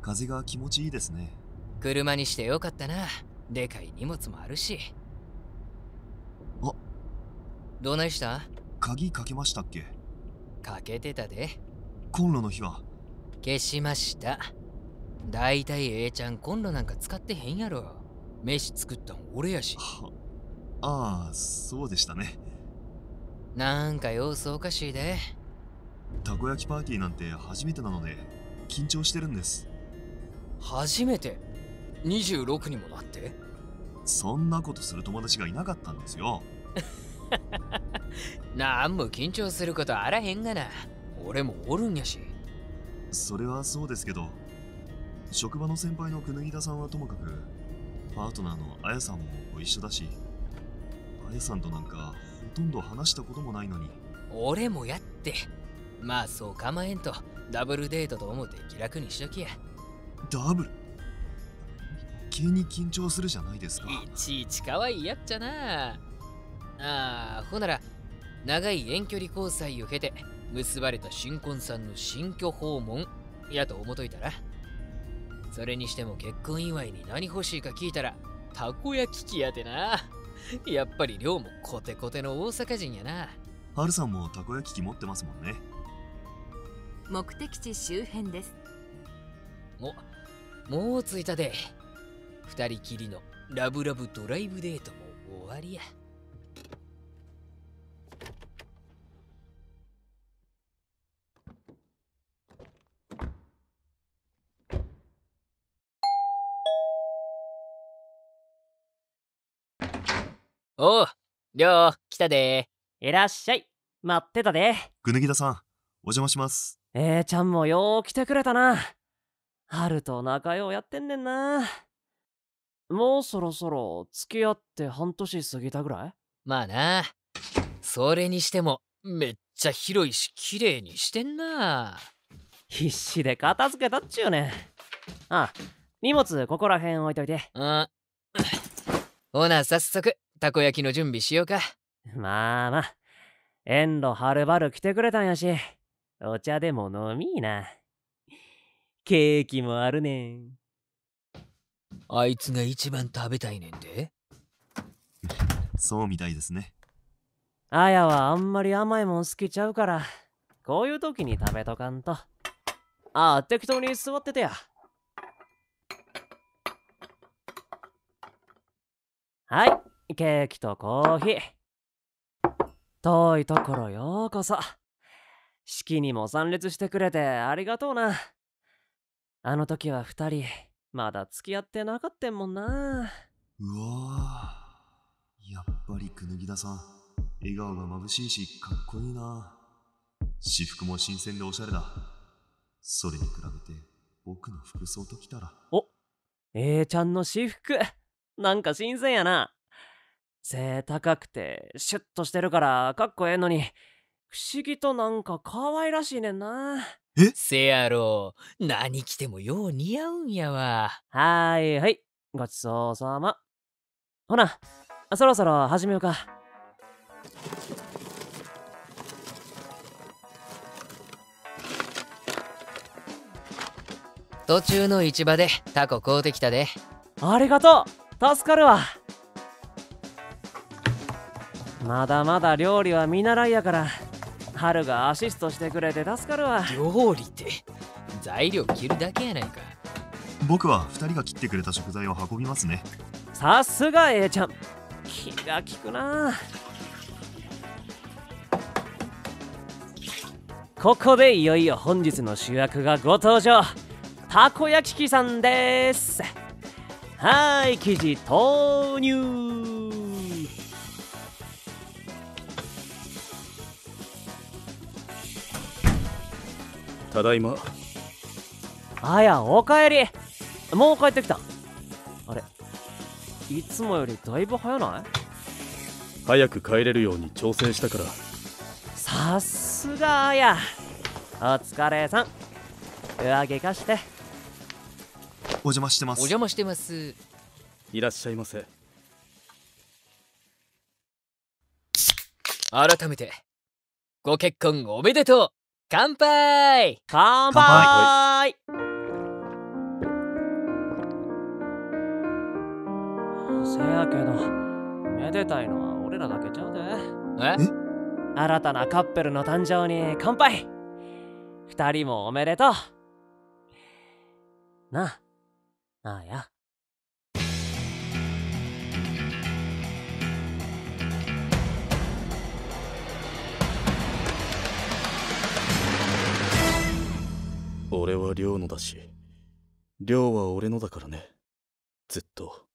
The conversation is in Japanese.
風が気持ちいいですね。 車にしてよかったな。でかい荷物もあるし。 あ、 どないした？ 鍵かけましたっけ？ かけてたで。 コンロの火は？ 消しました。だいたいちゃんコンロなんか使ってへんやろ。飯作ったん俺やし。 ああ、そうでしたね。 なんか様子おかしいで。 たこ焼きパーティーなんて初めてなので緊張してるんです。 初めて26にもなって？ そんなことする友達がいなかったんですよ。 なんも緊張することあらへんがな。俺もおるんやし。 それはそうですけど、職場の先輩の椚田さんはともかく、パートナーのあやさんもご一緒だし、あやさんとなんかほとんど話したこともないのに。 俺もやって。まあそう構えんと、ダブルデートと思って気楽にしときや。 ダブル？急に緊張するじゃないですか。 いちいち可愛いやっちゃな。ほなら長い遠距離交際を経て結ばれた新婚さんの新居訪問やと思っといたら。それにしても結婚祝いに何欲しいか聞いたらたこ焼き器やてな。やっぱり量もコテコテの大阪人やな。 はるさんもたこ焼き器持ってますもんね。 目的地周辺です。 もう着いたで。二人きりのラブラブドライブデートも終わりや。おう、りょう、来たで。 いらっしゃい。待ってたで。 椚田さん、お邪魔します。 ちゃんもよう来てくれたな。春と仲良うやってんねんな。もうそろそろ付き合って半年過ぎたぐらい？ まあな。それにしてもめっちゃ広いし綺麗にしてんな。 必死で片付けたっちゅうねん。荷物ここらへん置いといて。 ほな早速たこ焼きの準備しようか。 まあ遠路はるばる来てくれたんやし、お茶でも飲みーな。ケーキもあるねん。 あいつが一番食べたいねんで。 そうみたいですね。 あやはあんまり甘いもん好きちゃうから、こういう時に食べとかんと。適当に座っててや。はい、ケーキとコーヒー。遠いところようこそ。式にも参列してくれてありがとうな。あの時は二人まだ付き合ってなかったんもんな。 うわー、やっぱり椚田さん、笑顔が眩しいしかっこいいな。私服も新鮮でおしゃれだ。それに比べて僕の服装ときたら。 ちゃんの私服なんか新鮮やな。背高くてシュッとしてるからかっこええのに、不思議となんか可愛らしいねんな。 せやろ、何着てもよう似合うんやわ。 はい、ごちそうさま。ほな、そろそろ始めようか。 途中の市場でタコ買うてきたで。 ありがとう、助かるわ。まだまだ料理は見習いやから、春がアシストしてくれて助かるわ。 料理って材料切るだけやないか。 僕は2人が切ってくれた食材を運びますね。 さすがちゃん、気が利くな。ここでいよいよ本日の主役がご登場。たこ焼き器さんです。はい、生地投入。 ただいま。 あや、おかえり。もう帰ってきた。あれ、いつもよりだいぶ早ない？ 早く帰れるように調整したから。 さすがあや。お疲れさん。上着貸して。 お邪魔してます。 お邪魔してます。 いらっしゃいませ。 改めてご結婚おめでとう。乾杯。 乾杯。 せやけど、めでたいのは俺らだけちゃうで。 え？ 新たなカップルの誕生に乾杯。二人もおめでとう。なあ、ああや。 俺は亮のだし、亮は俺のだからね。ずっと。